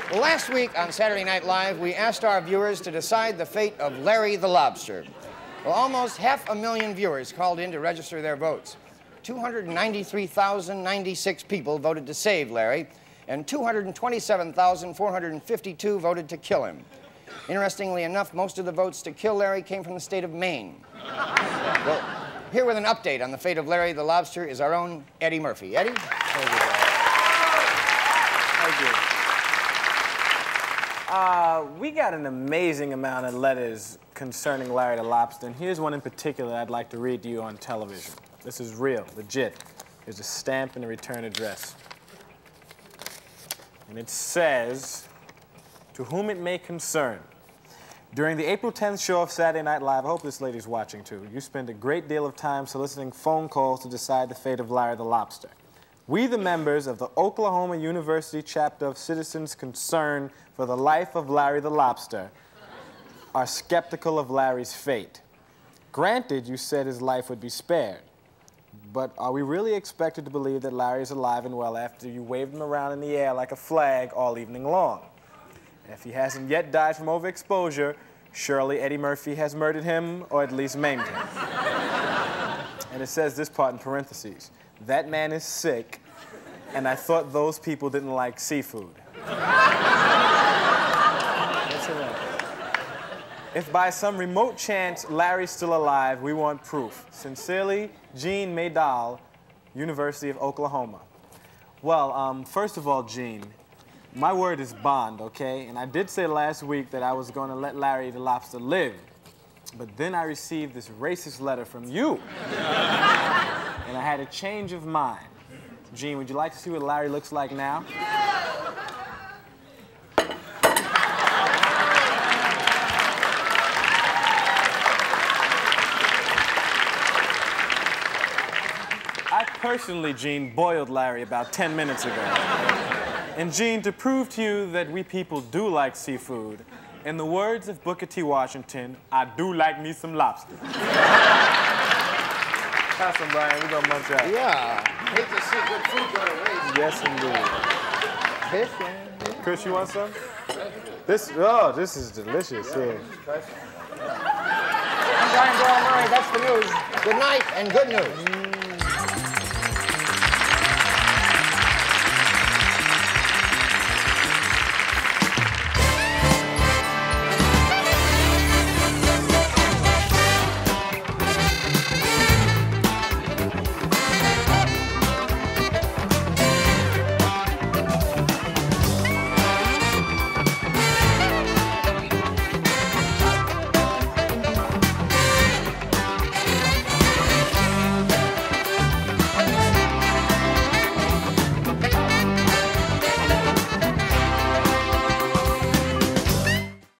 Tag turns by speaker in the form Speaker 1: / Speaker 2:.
Speaker 1: Well, last week on Saturday Night Live, we asked our viewers to decide the fate of Larry the Lobster. Well, almost 500,000 viewers called in to register their votes. 293,096 people voted to save Larry, and 227,452 voted to kill him. Interestingly enough, most of the votes to kill Larry came from the state of Maine. Well, here with an update on the fate of Larry the Lobster is our own Eddie Murphy. Eddie?
Speaker 2: Thank you. Thank you. We got an amazing amount of letters concerning Larry the Lobster, and here's one in particular I'd like to read to you on television. This is real, legit. There's a stamp and a return address. And it says, "To whom it may concern, during the April 10th show of Saturday Night Live," I hope this lady's watching too, "you spend a great deal of time soliciting phone calls to decide the fate of Larry the Lobster. We, the members of the Oklahoma University chapter of Citizens Concerned for the Life of Larry the Lobster, are skeptical of Larry's fate. Granted, you said his life would be spared, but are we really expected to believe that Larry is alive and well after you waved him around in the air like a flag all evening long? If he hasn't yet died from overexposure, surely Eddie Murphy has murdered him or at least maimed him." And it says this part in parentheses, "That man is sick, and I thought those people didn't like seafood." That's all right. "If by some remote chance Larry's still alive, we want proof. Sincerely, Gene Maydal, University of Oklahoma." Well, first of all, Gene, my word is bond, okay? And I did say last week that I was going to let Larry the Lobster live. But then I received this racist letter from you. And I had a change of mind. Gene, would you like to see what Larry looks like now? I personally, Gene, boiled Larry about 10 minutes ago. And Gene, to prove to you that we people do like seafood, in the words of Booker T. Washington, I do like me some lobster. Pass some, Brian. We're gonna munch out.
Speaker 1: Yeah. Hate to see good food go to waste.
Speaker 2: Yes, indeed. Chris, you want some? This is delicious. Yeah.
Speaker 1: I'm Brian Doyle Murray. That's the news. Good night and good news.